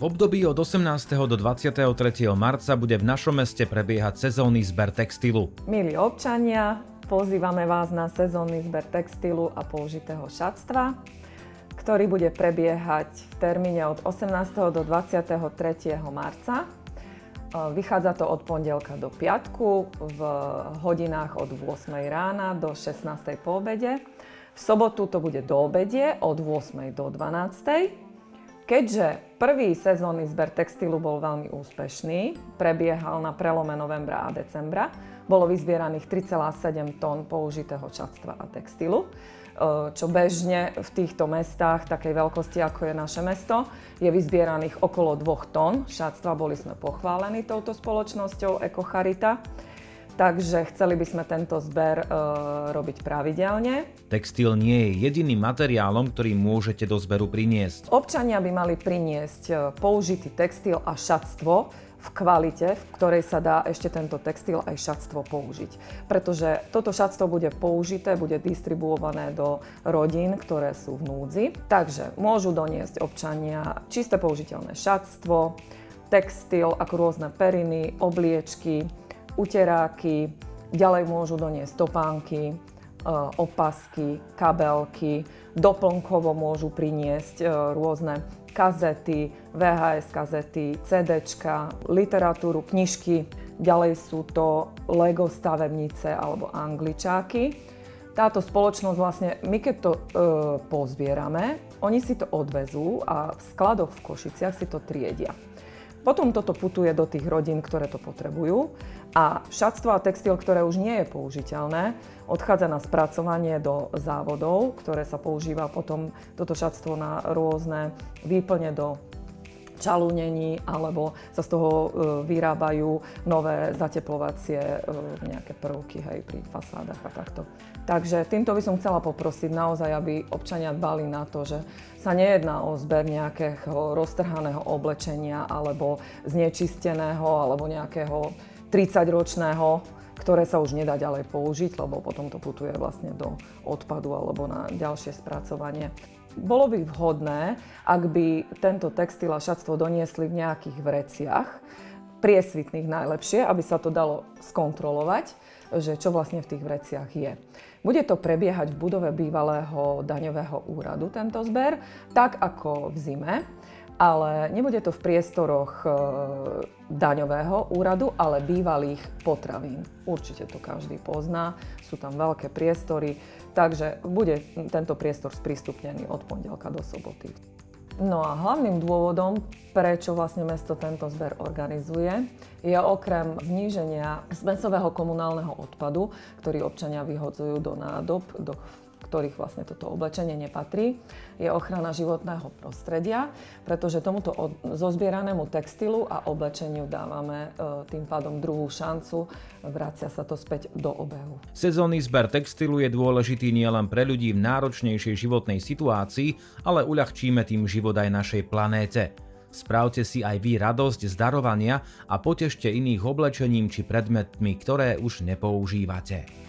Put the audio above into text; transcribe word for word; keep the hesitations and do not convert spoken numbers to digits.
V období od osemnásteho do dvadsiateho tretieho marca bude v našom meste prebiehať sezónny zber textilu. Milí občania, pozývame vás na sezónny zber textilu a použitého šatstva, ktorý bude prebiehať v termíne od osemnásteho do dvadsiateho tretieho marca. Vychádza to od pondelka do piatku v hodinách od ôsmej rána do šestnástej po obede. V sobotu to bude do obede od ôsmej do dvanástej. Keďže prvý sezónny zber textilu bol veľmi úspešný, prebiehal na prelome novembra a decembra, bolo vyzbieraných tri celé sedem tón použitého šatstva a textilu, čo bežne v týchto mestách takej veľkosti, ako je naše mesto, je vyzbieraných okolo dvoch tón šatstva. Boli sme pochválení touto spoločnosťou Eko Charita. Takže chceli by sme tento zber e, robiť pravidelne. Textil nie je jediným materiálom, ktorý môžete do zberu priniesť. Občania by mali priniesť použitý textil a šatstvo v kvalite, v ktorej sa dá ešte tento textil aj šatstvo použiť. Pretože toto šatstvo bude použité, bude distribuované do rodín, ktoré sú v núdzi. Takže môžu doniesť občania čisté použiteľné šatstvo, textil ako rôzne periny, obliečky, uteráky, ďalej môžu doniesť topánky, opasky, kabelky, doplnkovo môžu priniesť rôzne kazety, vé há es kazety, cé déčka, literatúru, knižky, ďalej sú to Lego stavebnice alebo angličáky. Táto spoločnosť vlastne, my keď to e, pozbierame, oni si to odvezú a v skladoch v Košiciach si to triedia. Potom toto putuje do tých rodín, ktoré to potrebujú a šatstvo a textil, ktoré už nie je použiteľné, odchádza na spracovanie do závodov, ktoré sa používa potom toto šatstvo na rôzne výplne do čalúnení, alebo sa z toho vyrábajú nové zateplovacie nejaké prvky, hej, pri fasádach a takto. Takže týmto by som chcela poprosiť naozaj, aby občania dbali na to, že sa nejedná o zber nejakého roztrhaného oblečenia alebo znečisteného alebo nejakého tridsaťročného, ktoré sa už nedá ďalej použiť, lebo potom to putuje vlastne do odpadu alebo na ďalšie spracovanie. Bolo by vhodné, ak by tento textil a šatstvo doniesli v nejakých vreciach, priesvitných najlepšie, aby sa to dalo skontrolovať, že čo vlastne v tých vreciach je. Bude to prebiehať v budove bývalého daňového úradu, tento zber, tak ako v zime, ale nebude to v priestoroch e, daňového úradu, ale bývalých potravín. Určite to každý pozná, sú tam veľké priestory, takže bude tento priestor sprístupnený od pondelka do soboty. No a hlavným dôvodom, prečo vlastne mesto tento zber organizuje, je okrem zníženia smäsového komunálneho odpadu, ktorý občania vyhodzujú do nádob, do ktorých vlastne toto oblečenie nepatrí, je ochrana životného prostredia, pretože tomuto zozbieranému textilu a oblečeniu dávame e, tým pádom druhú šancu, vracia sa to späť do obehu. Sezónny zber textilu je dôležitý nielen pre ľudí v náročnejšej životnej situácii, ale uľahčíme tým život aj našej planéte. Správte si aj vy radosť z darovania a potešte iných oblečením či predmetmi, ktoré už nepoužívate.